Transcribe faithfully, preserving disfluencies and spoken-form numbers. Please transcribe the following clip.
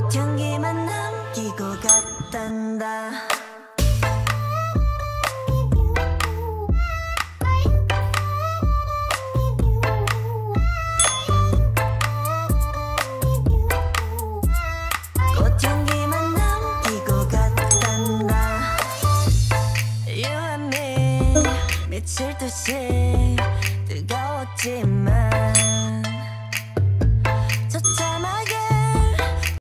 꽃향기만 남기고 갔단다. 꽃향기만 남기고 갔단다. You and me 미칠 듯이 뜨거웠지만